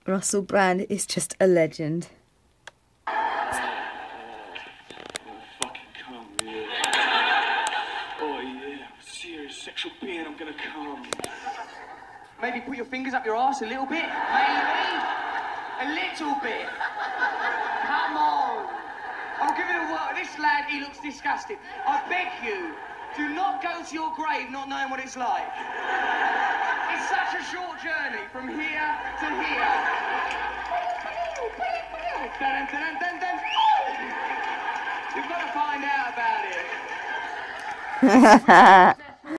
Russell Brand is just a legend. Fucking come, yeah. Oh yeah, serious sexual being, I'm gonna come. Maybe put your fingers up your arse a little bit, maybe. A little bit. Come on. I'll give it a whirl. This lad, he looks disgusting. I beg you, do not go to your grave not knowing what it's like. It's such a short journey from here to here. Dun, dun, dun, dun, dun. You've got to find out about it.